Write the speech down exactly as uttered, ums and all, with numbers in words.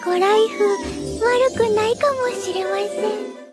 コライフ悪くないかもしれません。